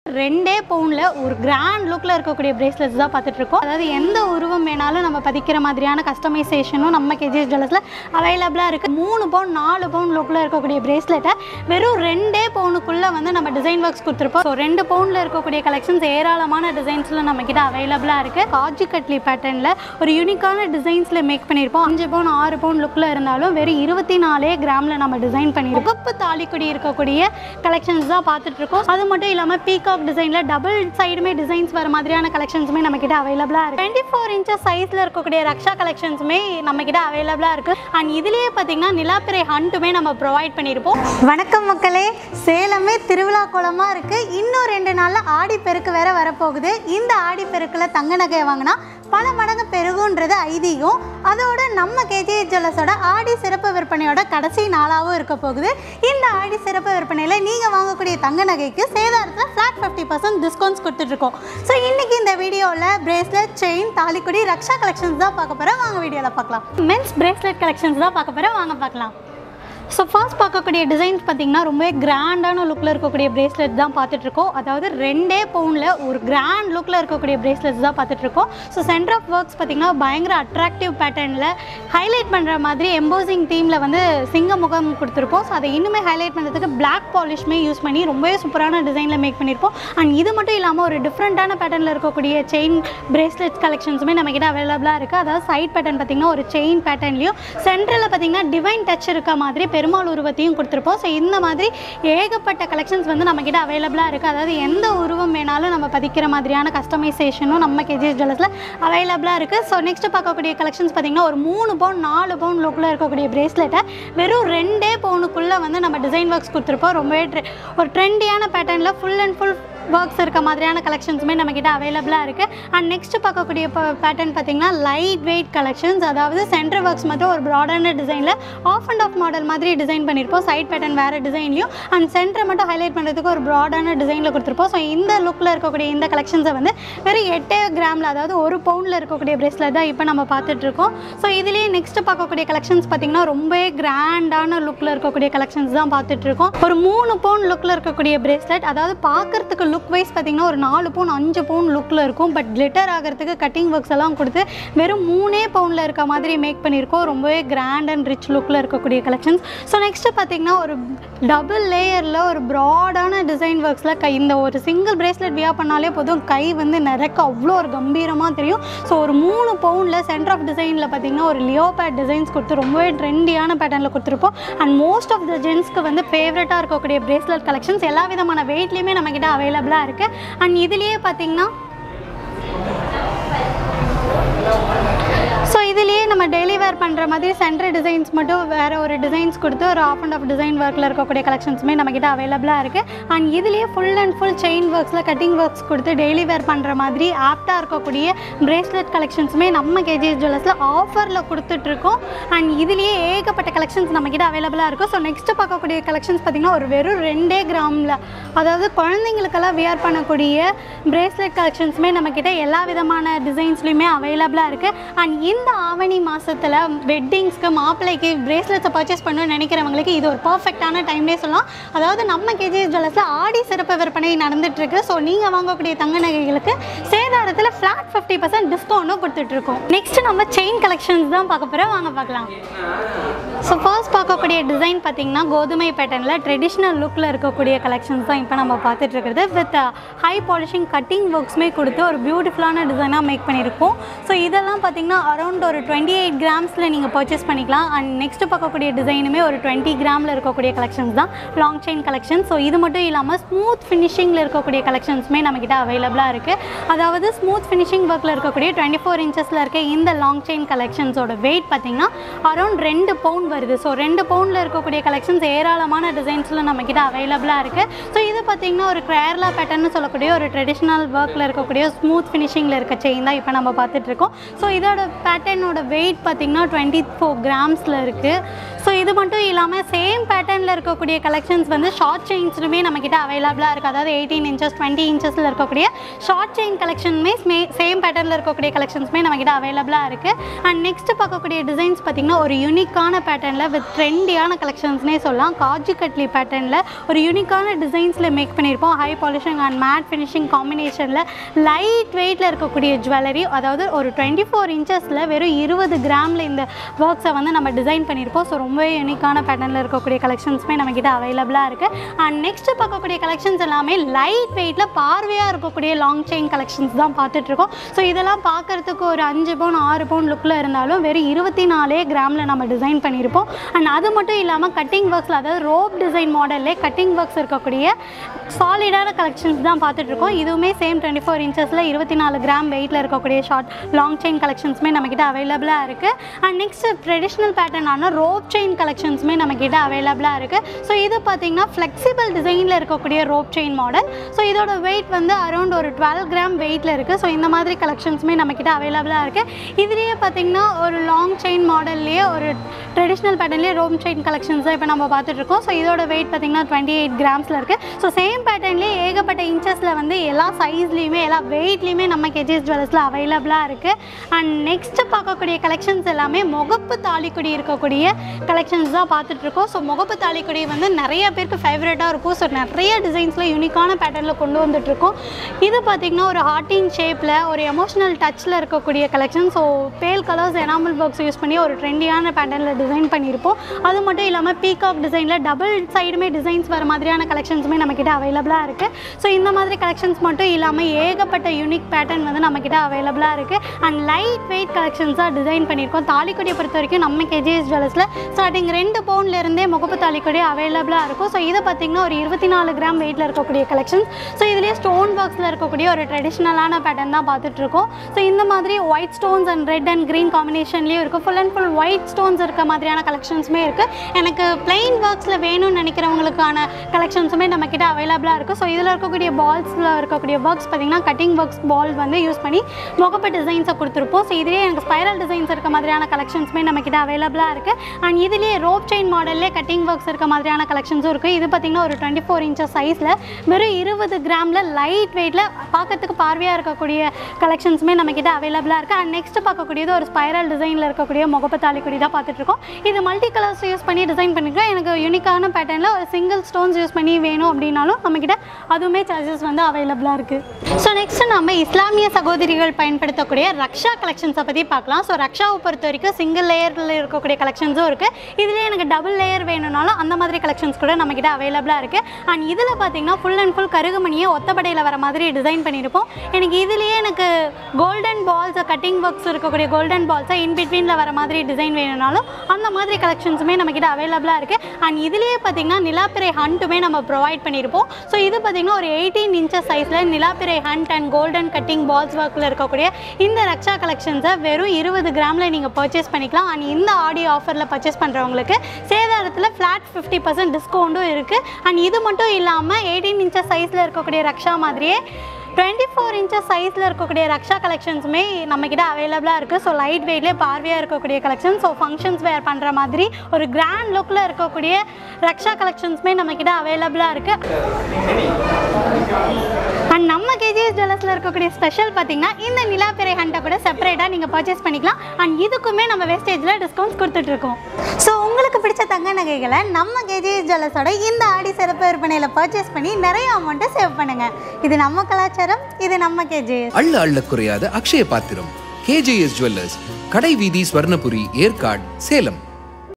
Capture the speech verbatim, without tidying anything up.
ரெண்டே பவுன்ல ஒரு கிராண்ட் லுக்ல இருக்கக்கூடிய பிரேஸ்லெட்ஸ் தான் பார்த்துட்டு இருக்கோம். அதாவது எந்த உருவம் வேணாலும் நம்ம பதிக்கிற மாதிரியான கஸ்டமைசேஷனும் நம்ம கேஜிஎஸ் ஜுவல்லர்ஸ்ல அவைலபிளா இருக்கு. மூணு பவுன் நாலு பவுன் லுக்ல இருக்கக்கூடிய பிரேஸ்லெட்டை வெறும் ரெண்டே பவுனுக்குள்ள வந்து நம்ம டிசைன் ஒர்க்ஸ் கொடுத்துருப்போம். ஸோ ரெண்டு பவுன்ல இருக்கக்கூடிய கலெக்ஷன்ஸ் ஏராளமான டிசைன்ஸ்ல நம்ம கிட்ட அவைலபிளா இருக்கு. காஜி கட்லி பேட்டர்ன்ல ஒரு யூனிக்கான டிசைன்ஸ்ல மேக் பண்ணியிருப்போம். அஞ்சு பவுன் ஆறு பவுன் லுக்ல இருந்தாலும் வெறும் இருபத்தி நாலே கிராம்ல நம்ம டிசைன் பண்ணிருக்கோம். முகப்பு தாலிக்குடி இருக்கக்கூடிய கலெக்ஷன்ஸ் தான் பார்த்துட்டு இருக்கோம். அது மட்டும் இல்லாமல் பீகாக் டிசைனில் டபுள் சைடுமே டிசைன்ஸ் வர மாதிரியான கலெக்ஷன்ஸுமே நம்ம கிட்ட அவைலபிளாக இருக்குது. டுவெண்ட்டி ஃபோர் இன்ச்சஸ் சைஸில் இருக்கக்கூடிய ரக்ஷா கலெக்ஷன்ஸுமே நம்ம கிட்ட அவைலபிளாக இருக்குது. அண்ட் இதுலேயே பார்த்தீங்கன்னா நிலாப்பிரை ஹண்ட்டுமே நம்ம ப்ரொவைட் பண்ணியிருப்போம். வணக்கம் மக்களே, சேலமே திருவிழா கோலமாக இருக்குது. இன்னும் ரெண்டு நாளில் ஆடி பெருக்கு வேற வரப்போகுது. இந்த ஆடி பெருக்கில் தங்க நகை வாங்கினா பல மடங்கு பெருகுன்றது ஐதீகம். அதோட நம்ம கேஜிஎஸ் ஜுவல்லர்ஸோட ஆடி சிறப்பு விற்பனையோட கடைசி நாளாகவும் இருக்க போகுது. இந்த ஆடி சிறப்பு விற்பனையில் நீங்கள் வாங்கக்கூடிய தங்க நகைக்கு சேதாரத்தில் ஃப்ளாட் ஃபிஃப்டி பர்சன்ட் டிஸ்கவுண்ட்ஸ் கொடுத்துட்ருக்கோம். ஸோ இன்றைக்கி இந்த வீடியோவில் பிரேஸ்லெட், செயின், தாலிக்குடி, ரக்ஷா கலெக்ஷன்ஸ் தான் பார்க்க போகிறோம். வாங்க வீடியோவில் பார்க்கலாம். மென்ஸ் பிரேஸ்லெட் கலெக்ஷன்ஸ் தான் பார்க்க போகிறோம். வாங்க பார்க்கலாம். ஸோ ஃபர்ஸ்ட் பார்க்கக்கூடிய டிசைன்ஸ் பார்த்திங்கன்னா ரொம்ப கிராண்டான லுக்கில் இருக்கக்கூடிய பிரேஸ்லெட் தான் பார்த்துட்ருக்கோம். அதாவது ரெண்டே பவுனில் ஒரு கிராண்ட் லுக்கில் இருக்கக்கூடிய பிரேஸ்லெட்ஸ் தான் பார்த்துட்ருக்கோம். ஸோ சென்டர் ஆஃப் ஒர்க்ஸ் பார்த்திங்கன்னா பயங்கர அட்ராக்டிவ் பேட்டர்னில் ஹைலைட் பண்ணுற மாதிரி எம்போசிங் தீமில் வந்து சிங்க முகம் கொடுத்துருப்போம். ஸோ அதை இன்னுமே ஹைலைட் பண்ணுறதுக்கு பிளாக் பாலிஷ்மே யூஸ் பண்ணி ரொம்பவே சூப்பரான டிசைனில் மேக் பண்ணியிருப்போம். அண்ட் இது மட்டும் இல்லாமல் ஒரு டிஃப்ரெண்ட்டான பேட்டர்னில் இருக்கக்கூடிய செயின் பிரேஸ்லெட் கலெக்ஷன்ஸுமே நம்மக்கிட்ட அவைலபிளாக இருக்குது. அதாவது சைட் பேட்டர்ன் பார்த்திங்கன்னா ஒரு செயின் பேட்டர்ன்லையும் சென்டரில் பார்த்திங்கன்னா டிவைன் டச் இருக்க மாதிரி பெருமாள் உருவத்தையும் கொடுத்துருப்போம். ஸோ இந்த மாதிரி ஏகப்பட்ட கலெக்ஷன்ஸ் வந்து நம்மக்கிட்ட அவைலபிளாக இருக்குது. அதாவது எந்த உருவம் வேணாலும் நம்ம பதிக்கிற மாதிரியான கஸ்டமைசேஷனும் நம்ம கேஜிஎஸ் ஜுவல்லர்ஸில் அவைலபிளாக இருக்குது. ஸோ நெக்ஸ்ட் பார்க்கக்கூடிய கலெக்ஷன்ஸ் பார்த்திங்கன்னா ஒரு மூணு பவுன் நாலு பவுன் லுக்கில் இருக்கக்கூடிய பிரேஸ்லெட்டை வெறும் ரெண்டே பவுனுக்குள்ளே வந்து நம்ம டிசைன் ஒர்க்ஸ் கொடுத்துருப்போம். ரொம்பவே ஒரு ட்ரெண்டியான பேட்டர்னில் ஃபுல் அண்ட் ஃபுல் ஒர்க்ஸ் இருக்க மாதிரியான கலெக்ஷன்ஸுமே நம்மக்கிட்ட அவைலபிளாக இருக்குது. அண்ட் நெக்ஸ்ட் பார்க்கக்கூடிய பேட்டர்ன் பார்த்திங்கன்னா லைட் வெயிட் கலெக்ஷன்ஸ். அதாவது சென்டர் ஒர்க்ஸ் மட்டும் ஒரு ப்ராடான டிசைனில் ஆஃப் அண்ட் ஆஃப் மாடல் மாதிரி டிசைன் பண்ணியிருப்போம். சைட் பேட்டர்ன் வேறு டிசைன்லையும் அண்ட் சென்டரை மட்டும் ஹைலைட் பண்ணுறதுக்கு ஒரு ப்ராடான டிசைனில் கொடுத்துருப்போம். ஸோ இந்த லுக்கில் இருக்கக்கூடிய இந்த கலெக்ஷன்ஸை வந்து வெறும் எட்டே கிராமில், அதாவது ஒரு பவுண்டில் இருக்கக்கூடிய பிரேஸ்லெட் தான் இப்போ நம்ம பார்த்துட்ருக்கோம். ஸோ இதுலேயே நெக்ஸ்ட் பார்க்கக்கூடிய கலெக்ஷன்ஸ் பார்த்திங்கன்னா ரொம்பவே கிராண்டான லுக்கில் இருக்கக்கூடிய கலெக்ஷன்ஸ் தான் பார்த்துட்ருக்கோம். ஒரு மூணு பவுண்ட் லுக்கில் இருக்கக்கூடிய பிரேஸ்லெட், அதாவது பார்க்குறதுக்கு லுக் வைஸ் பார்த்திங்கன்னா ஒரு நாலு பவுன் அஞ்சு பவுன் லுக்கில் இருக்கும். பட் கிளிட்டர் ஆகிறதுக்கு கட்டிங் ஒர்க்ஸ் எல்லாம் கொடுத்து வெறும் மூணே பவுண்டில் இருக்க மாதிரி மேக் பண்ணியிருக்கோம். ரொம்பவே கிராண்ட் அண்ட் ரிச் லுக்கில் இருக்கக்கூடிய கலெக்ஷன்ஸ். ஸோ நெக்ஸ்ட்டு பார்த்திங்கன்னா ஒரு டபுள் லேயரில் ஒரு ப்ராடான டிசைன் ஒர்க்ஸில் கை, இந்த ஒரு சிங்கிள் பிரேஸ்லெட் வியா பண்ணாலே போதும் கை வந்து நிறக்க அவ்வளோ ஒரு கம்பீரமாக தெரியும். ஸோ ஒரு மூணு பவுண்டில் சென்டர் ஆஃப் டிசைனில் பார்த்திங்கன்னா ஒரு லியோபேட் டிசைன்ஸ் கொடுத்து ரொம்பவே ட்ரெண்டியான பேட்டர்னில் கொடுத்துருப்போம். அண்ட் மோஸ்ட் ஆஃப் த ஜென்ஸ்க்கு வந்து ஃபேவரட்டாக இருக்கக்கூடிய பிரேஸ்லெட் கலெக்ஷன்ஸ் எல்லா விதமான வெயிட்லேயுமே நம்மக்கிட்ட அவைலபிளாக இருக்குது. அண்ட் இதுலேயே பார்த்தீங்கன்னா ஸோ இதுலேயே நம்ம டெய்லி வேர் பண்ணுற மாதிரி சென்டர் டிசைன்ஸ் மட்டும் வேறு ஒரு டிசைன்ஸ் கொடுத்து ஒரு ஆஃப் அண்ட் ஆஃப் டிசைன் ஒர்க்கில் இருக்கக்கூடிய கலெக்ஷன்ஸுமே நம்மக்கிட்ட அவைலபிளாக இருக்குது. அண்ட் இதுலேயே ஃபுல் அண்ட் ஃபுல் செயின் ஒர்க்ஸில் கட்டிங் ஒர்க்ஸ் கொடுத்து டெய்லி வேர் பண்ணுற மாதிரி ஆப்டாக இருக்கக்கூடிய பிரேஸ்லெட் கலெக்ஷன்ஸுமே நம்ம கேஜிஎஸ் ஜுவல்லர்ஸில் ஆஃபரில் கொடுத்துட்ருக்கோம். அண்ட் இதுலேயே ஏகப்பட்ட கலெக்ஷன்ஸ் நம்மக்கிட்ட அவைலபிளாக இருக்கும். ஸோ நெக்ஸ்ட்டு பார்க்கக்கூடிய கலெக்ஷன்ஸ் பார்த்திங்கன்னா ஒரு வெறும் ரெண்டே கிராமில், அதாவது குழந்தைங்களுக்கெல்லாம் வியர் பண்ணக்கூடிய பிரேஸ்லெட் கலெக்ஷன்ஸுமே நம்மக்கிட்ட எல்லா விதமான டிசைன்ஸ்லையுமே அவைலபிளாக இருக்குது. அண்ட் இந்த ஆவணி மாதத்தில் வெட்டிங்ஸ்க்கு மாப்பிள்ளைக்கு பிரேஸ்லெட்ஸை பர்ச்சேஸ் பண்ணணும்னு நினைக்கிறவங்களுக்கு இது ஒரு பர்ஃபெக்டான டைம்லே சொல்லலாம். அதாவது நம்ம கேஜிஎஸ் ஜுவல்லர்ஸில் ஆடி சிறப்பு விற்பனை நடந்துகிட்ருக்கு. ஸோ நீங்கள் வாங்கக்கூடிய தங்க நகைகளுக்கு சேதாரத்தில் ஃப்ளாட் ஃபிஃப்டி பர்சன்ட் டிஸ்கவுண்ட்டும் கொடுத்துட்ருக்கோம். நெக்ஸ்ட் நம்ம செயின் கலெக்ஷன்ஸ் தான் பார்க்க போகிறோம். வாங்க பார்க்கலாம். ஸோ ஃபர்ஸ்ட் பார்க்கக்கூடிய டிசைன் பார்த்திங்கன்னா கோதுமை பேட்டர்னில் ட்ரெடிஷ்னல் லுக்கில் இருக்கக்கூடிய கலெக்ஷன்ஸ் தான் இப்போ நம்ம பார்த்துட்ருக்கிறது. வித் ஹை பாலிஷிங் கட்டிங் ஒர்க்ஸ்மே கொடுத்து ஒரு பியூட்டிஃபுல்லான டிசைனாக மேக் பண்ணியிருக்கோம். ஸோ இதெல்லாம் பார்த்திங்கன்னா அரௌண்ட் ஒரு டுவெண்ட்டி எயிட் கிராம்ஸில் நீங்கள் பர்ச்சேஸ் பண்ணிக்கலாம். அண்ட் நெக்ஸ்ட் பார்க்கக்கூடிய டிசைனுமே ஒரு டுவெண்ட்டி கிராமில் இருக்கக்கூடிய கலெக்ஷன்ஸ் தான் லாங் செயின் கலெக்ஷன். ஸோ இது மட்டும் இல்லாமல் ஸ்மூத் ஃபினிஷிங்கில் இருக்கக்கூடிய கலெக்ஷன்ஸுமே நம்மக்கிட்ட அவைலபிளாக இருக்குது. அதாவது ஸ்மூத் ஃபினிஷிங் ஒர்க்கில் இருக்கக்கூடிய டுவெண்ட்டி ஃபோர் இன்ச்சஸில் இருக்க இந்த லாங் செயின் கலெக்ஷன்ஸோட வெயிட் பார்த்திங்கன்னா அரௌண்ட் ரெண்டு பவுண்ட் வருது. ஸோ ரெண்டு பவுண்டில் இருக்கக்கூடிய கலெக்ஷன்ஸ் ஏராளமான டிசைன்ஸில் நம்மக்கிட்ட அவைலபிளாக இருக்குது. ஸோ இது பார்த்திங்கன்னா ஒரு கேரளா பேட்டர்னு சொல்லக்கூடிய ஒரு ட்ரெடிஷ்னல் ஒர்க்கில் இருக்கக்கூடிய ஸ்மூத் ஃபினிஷிங்கில் இருக்க செயின் தான் இப்போ நம்ம பார்த்துட்ருக்கோம். ஸோ இதோட பேட்டர்னோட வெயிட் பார்த்திங்கன்னா டுவெண்ட்டி ஃபோர் கிராம்ஸில் இருக்குது. ஸோ இது மட்டும் இல்லாமல் சேம் பேட்டர்னில் இருக்கக்கூடிய கலெக்ஷன்ஸ் வந்து ஷார்ட் செயின்ஸுமே நம்மக்கிட்ட அவைலபிளாக இருக்குது. அதாவது எயிட்டீன் இன்ச்சஸ் டுவெண்ட்டி இன்ச்சஸில் இருக்கக்கூடிய ஷார்ட் செயின் கலெக்ஷன்ஸ் கலெக்ஷனுமே சேம் பேட்டர்னில் இருக்கக்கூடிய கலெக்ஷன்ஸுமே நம்மக்கிட்ட அவைலபிளாக இருக்குது. அண்ட் நெக்ஸ்ட் பார்க்கக்கூடிய டிசைன்ஸ் பார்த்திங்கன்னா ஒரு யூனிக்கான பேட்டர்னில் வித் ட்ரெண்டியான கலெக்ஷன்ஸ்னே சொல்லலாம். காஜி கட்லி பேட்டர்னில் ஒரு யூனிக்கான டிசைன்ஸில் மேக் பண்ணியிருப்போம். High polishing and matte finishing காம்பினேஷனில் லைட் வெயிட்டில் இருக்கக்கூடிய ஜுவல்லரி, அதாவது ஒரு டுவெண்ட்டி ஃபோர் இன்ச்சஸில் வெறும் இருபது கிராமில் இந்த ஒர்க்ஸை வந்து நம்ம டிசைன் பண்ணியிருப்போம். ஸோ ரொம்பவே யூனிக்கான பேட்டர்னில் இருக்கக்கூடிய கலெக்ஷன்ஸுமே நம்மக்கிட்ட அவைலபிளாக இருக்குது. அண்ட் நெக்ஸ்ட்டு பார்க்கக்கூடிய கலெக்ஷன்ஸ் எல்லாமே லைட் வெயிட்டில் பார்வையாக இருக்கக்கூடிய லாங் செயின் கலெக்ஷன்ஸ் தான் பார்த்துட்ருக்கோம். ஸோ இதெல்லாம் பார்க்குறதுக்கு ஒரு அஞ்சு பவுன் ஆறு பவுன் லுக்கில் இருந்தாலும் வெறும் இருபத்தி நாலே கிராமில் நம்ம டிசைன் பண்ணியிருப்போம். அண்ட் அது மட்டும் இல்லாமல் கட்டிங் ஒர்க்ஸில், அதாவது ரோப் டிசைன் மாடல்லே கட்டிங் ஒர்க்ஸ் இருக்கக்கூடிய சாலிடான கலெக்ஷன்ஸ் தான் பார்த்துட்ருக்கோம். இதுவுமே சேம் டுவெண்ட்டி ஃபோர் இன்ச்சஸில் இருபத்தி நாலு கிராம் வெயிட்டில் இருக்கக்கூடிய ஷார்ட் லாங் செயின் கலெக்ஷன்ஸுமே நம்மக்கிட்ட அவைலபிளாக இருக்குது. அண்ட் நெக்ஸ்ட் ட்ரெடிஷ்னல் பேட்டர்னான ரோப் செயின் கலெக்ஷன்ஸுமே நம்மக்கிட்ட அவைலபிளாக இருக்குது. ஸோ இது பார்த்திங்கன்னா ஃப்ளெக்சிபிள் டிசைனில் இருக்கக்கூடிய ரோப் செயின் மாடல். ஸோ இதோட வெயிட் வந்து அரௌண்ட் ஒரு டுவெல் கிராம் வெயிட்டில் இருக்குது. ஸோ இந்த மாதிரி கலெக்ஷன்ஸுமே நம்மக்கிட்ட அவைலபிளாக இருக்குது. இதுலேயே பார்த்திங்கன்னா ஒரு லாங் செயின் மாடல்லையே ஒரு ட்ரெடிஷ்னல் பேட்டர்ன்லேயே ரோப் செயின் கலெக்ஷன்ஸ் தான் இப்போ நம்ம பார்த்துட்ருக்கோம். ஸோ இதோட வெயிட் பார்த்திங்கன்னா டுவெண்ட்டி எயிட் கிராம்ஸில் இருக்குது. ஸோ சேம் பேட்டர்ன்லேயே ஏகப்பட்ட இன்ச்சஸில் வந்து எல்லா சைஸ்லேயுமே எல்லா வெயிட்லேயுமே நம்ம கேஜிஎஸ் ஜுவல்லர்ஸில் அவைலபிளாக இருக்குது. அண்ட் நெக்ஸ்ட்டு பார்க்கக்கூடிய கலெக்ஷன்ஸ் எல்லாமே முகப்பு தாலிக்குடி இருக்கக்கூடிய கலெக்ஷன்ஸ் தான் பார்த்துட்ருக்கோம். ஸோ முகப்பு தாலிக்குடி வந்து நிறைய பேருக்கு ஃபேவரட்டாக இருக்கும். ஸோ நிறைய டிசைன்ஸில் யூனிக்கான பேட்டர்னில் கொண்டு வந்துட்டுருக்கோம். இது பார்த்திங்கன்னா ஒரு ஹார்ட்டின் ஷேப்பில் ஒரு எமோஷனல் டச்சில் இருக்கக்கூடிய collection. So pale colours enamel works use பண்ணி ஒரு ட்ரெண்டியான பேட்டர்னில் டிசைன் பண்ணியிருப்போம். அது மட்டும் இல்லாமல் பீகாக் டிசைனில் டபுள் சைடுமே டிசைன்ஸ் வர மாதிரியான கலெக்ஷன்ஸுமே நம்மக்கிட்ட அவைலபிளாக இருக்குது. ஸோ இந்த மாதிரி கலெக்ஷன்ஸ் மட்டும் இல்லாமல் ஏகப்பட்ட யூனிக் பேட்டர்ன் வந்து நம்மக்கிட்ட அவைலபிளாக இருக்குது. அண்ட் லைட் வெயிட் கலெக்ஷன்ஸாக டிசைன் பண்ணியிருக்கோம். தாலிக்குடியை பொறுத்த வரைக்கும் நம்ம கேஜிஎஸ் ஜுவல்லர்ஸில் ஸ்டார்டிங் ரெண்டு பவுண்ட்லேருந்தே முகப்பு தாலிக்குடி அவைலபிளாக இருக்கும். ஸோ இதை பார்த்திங்கன்னா ஒரு இருபத்தி நாலு கிராம் வெயிட்டில் இருக்கக்கூடிய கலெக்ஷன்ஸ். ஸோ இதுலேயே ஸ்டோன் ஒர்க்ஸில் இருக்கக்கூடிய ஒரு ட்ரெடிஷ்னலான பேட்டர்ன் தான் பார்த்துட்ருக்கோம். ஸோ இந்த மாதிரி white stones and red and green காம்பினேஷன்லேயும் இருக்குது. Full and full white stones இருக்க மாதிரியான கலெக்ஷன்ஸுமே இருக்குது. எனக்கு பிளெயின் ஒர்க்ஸில் வேணும்னு நினைக்கிறவங்களுக்கான கலெக்ஷன்ஸுமே நம்மக்கிட்ட அவைலபிளாக இருக்குது. ஸோ இதில் இருக்கக்கூடிய பால்ஸில் இருக்கக்கூடிய ஒர்க்ஸ் பார்த்திங்கன்னா கட்டிங் ஒர்க்ஸ் பால் வந்து யூஸ் பண்ணி முகப்பு டிசைன்ஸை கொடுத்துருப்போம். ஸோ இதுலேயே எனக்கு ஸ்பைரல் டிசைன்ஸ் இருக்க மாதிரியான கலெக்ஷன்ஸுமே நம்மக்கிட்ட அவைலபிளாக இருக்குது. அண்ட் இதுலேயே ரோப் செயின் மாடல்லே கட்டிங் ஒர்க்ஸ் இருக்க மாதிரியான கலெக்ஷன்ஸும் இருக்குது. இது பார்த்திங்கன்னா ஒரு டுவெண்ட்டி ஃபோர் இன்ச்சஸ் சைஸில் வெறும் இருபது கிராமில் லைட் வெயிட்டில் பார்க்கறதுக்கு பார்வையாக இருக்கக்கூடிய கலெக்ஷன்ஸுமே நம்மக்கிட்ட அவைலபிளாக இருக்குது. அண்ட் நெக்ஸ்ட் பார்க்கக்கூடியது ஒரு ஸ்பைரல் டிசைனில் இருக்கக்கூடிய முகப்பு தாலிக்குடி தான் பார்த்துட்ருக்கோம். இது மல்டி கலர்ஸ் யூஸ் பண்ணி டிசைன் பண்ணியிருக்கோம். எனக்கு யூனிக்கான பேட்டர்னில் ஒரு சிங்கிள் ஸ்டோன்ஸ் யூஸ் பண்ணி வேணும் அப்படின்னாலும் நம்மக்கிட்ட அதுவுமே சார்ஜஸ் வந்து அவைலபிளாக இருக்குது. ஸோ நெக்ஸ்ட் நம்ம இஸ்லாமிய சகோதரிகள் பயன்படுத்தக்கூடிய ரக்ஷா கலெக்ஷன்ஸை பற்றி பார்க்கலாம். ஸோ ரக்ஷாவை பொறுத்த வரைக்கும் சிங்கிள் லேயரில் இருக்கக்கூடிய கலெக்ஷன்ஸும் இருக்குது. இதுலேயே எனக்கு டபுள் லேயர் வேணும்னாலும் அந்த மாதிரி கலெக்ஷன்ஸ் கூட நம்மக்கிட்ட அவைலபிளாக இருக்குது. அண்ட் இதில் பார்த்திங்கன்னா ஃபுல் அண்ட் ஃபுல் கருகுமணியை ஒத்தப்படையில் வர மாதிரி டிசைன் பண்ணியிருப்போம். எனக்கு இதுலேயே எனக்கு கோல்டன் பால்ஸ் கட்டிங் ஒர்க்ஸ் இருக்கக்கூடிய கோல்டன் பால்ஸை இன் பிட்வீனில் வர மாதிரி டிசைன் வேணும்னாலும் அந்த மாதிரி கலெக்ஷன்ஸுமே நம்மக்கிட்ட அவைலபிளாக இருக்குது. அண்ட் இதுலேயே பார்த்திங்கன்னா நிலாப்பிரை ஹண்ட்டுமே நம்ம ப்ரொவைட் பண்ணியிருப்போம். ஸோ இது பார்த்திங்கன்னா ஒரு எயிட்டீன் இன்ச்சஸ் சைஸில் நிலாப்பிரை ஹண்ட் அண்ட் கோல்டன் கட்டிங் பால்ஸ் ஒர்க்கில் இருக்கக்கூடிய இந்த ரக்ஷா கலெக்ஷன்ஸை வெறும் இருபது கிராமில் நீங்கள் பர்ச்சேஸ் பண்ணிக்கலாம். அண்ட் இந்த ஆடியோ ஆஃபரில் பர்ச்சேஸ் பண்ணுறவங்களுக்கு சேதாரத்தில் ஃப்ளாட் ஃபிஃப்டி பர்சன்ட் டிஸ்கவுண்ட்டும் இருக்குது. அண்ட் இது மட்டும் இல்லாமல் எயிட்டீன் இன்ச்சஸ் சைஸில் இருக்கக்கூடிய ரக்ஷா மாதிரியே டுவெண்ட்டி ஃபோர் இன்ச்சஸ் சைஸில் இருக்கக்கூடிய ரக்ஷா கலெக்ஷன்ஸுமே நம்மக்கிட்ட அவைலபிளாக இருக்குது. ஸோ லைட் வெயிட்லேயே பார்வையாக இருக்கக்கூடிய கலெக்ஷன். ஸோ ஃபங்க்ஷன்ஸ் வேர் பண்ணுற மாதிரி ஒரு கிராண்ட் லுக்கில் இருக்கக்கூடிய ரக்ஷா கலெக்ஷன்ஸுமே நம்மக்கிட்ட அவைலபிளாக இருக்குது. அண்ட் நம்ம கேஜிஎஸ் ஜுவல்லர்ஸில் இருக்கக்கூடிய ஸ்பெஷல் பார்த்திங்கன்னா இந்த நிலாப்பிரை ஹண்டை கூட செப்பரேட்டாக நீங்கள் பர்ச்சேஸ் பண்ணிக்கலாம். அண்ட் இதுக்குமே நம்ம வேஸ்டேஜில் டிஸ்கவுண்ட்ஸ் கொடுத்துட்ருக்கோம். ஸோ உங்களுக்கு பிடிச்ச தங்க நகைகளை நம்ம கேஜிஎஸ் ஜுவல்லர்ஸோட இந்த ஆடி சிறப்பு விற்பனையில் பர்ச்சேஸ் பண்ணி நிறைய அமௌண்ட்டை சேவ் பண்ணுங்கள். இது நம்ம கலாச்சாரம், இது நம்ம கேஜிஎஸ். அள்ள அள்ள குறையாத அக்ஷய பாத்திரம் கேஜிஎஸ் ஜுவல்லர்ஸ், கடை வீதி, ஸ்வர்ணபுரி, ஏற்காடு, சேலம்.